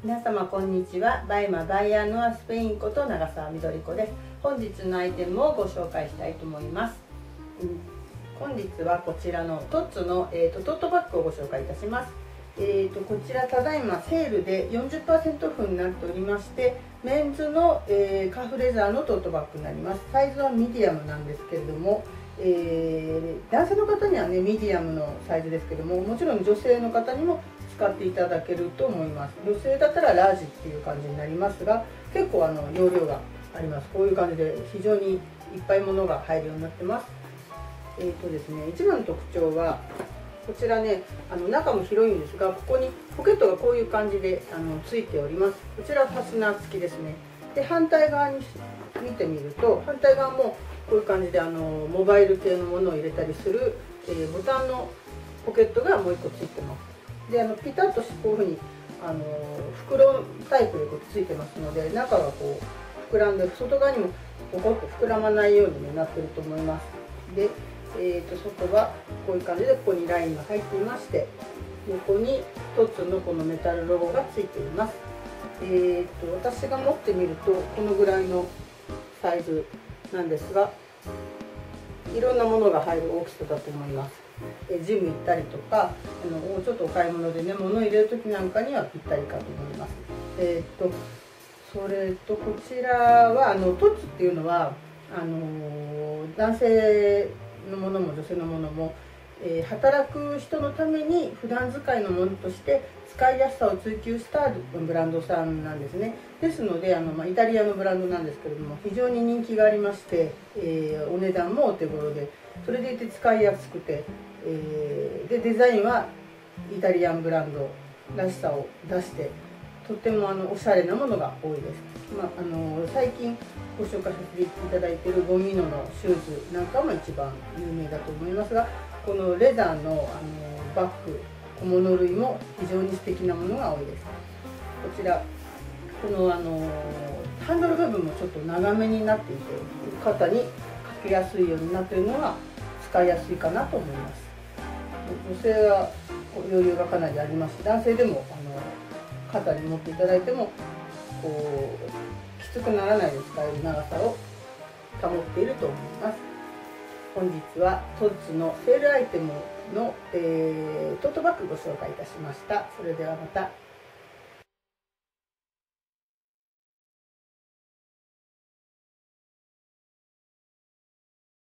皆様こんにちは。バイマバイヤーノアスペインこと長澤みどり子です。本日のアイテムをご紹介したいと思います。本日はこちらのトッツの、トートバッグをご紹介いたします。こちらただいまセールで 40% オフになっておりまして、メンズの、カフレザーのトートバッグになります。サイズはミディアムなんですけれども、男性の方にはねミディアムのサイズですけども、もちろん女性の方にも使っていただけると思います。女性だったらラージっていう感じになりますが、結構容量があります。こういう感じで非常にいっぱい物が入るようになってます。ですね、一番の特徴はこちらね、中も広いんですが、ここにポケットがこういう感じでついております。こちらファスナー付きですね。で反対側に見てみると、反対側もこういう感じでモバイル系のものを入れたりする、ボタンのポケットがもう1個ついてます。でピタッとこういうふうに袋タイプでこうついてますので、中がこう膨らんで外側にもポコッと膨らまないようになってると思います。で、外はこういう感じでここにラインが入っていまして、横に1つのこのメタルロゴがついています。私が持ってみるとこのぐらいのサイズなんですが、いろんなものが入る大きさだと思います。ジム行ったりとかちょっとお買い物でね物を入れる時なんかにはぴったりかと思います。それとこちらはトッツっていうのは男性のものも女性のものも、働く人のために普段使いのものとして使いやすさを追求したブランドさんなんですね。ですのでイタリアのブランドなんですけれども、非常に人気がありまして、お値段もお手頃で、それでいて使いやすくて、でデザインはイタリアンブランドらしさを出して、とってもおしゃれなものが多いです。最近ご紹介させていただいているゴミノのシューズなんかも一番有名だと思いますが、このレザーのバッグ、小物類も非常に素敵なものが多いです。こちらこのハンドル部分もちょっと長めになっていて、肩にかけやすいようになっているのが使いやすいかなと思います。女性は余裕がかなりありますし、男性でも肩に持っていただいてもこうきつくならないで使える長さを保っていると思います。本日はトッツのセールアイテムの、トートバッグご紹介いたしました。それではまた。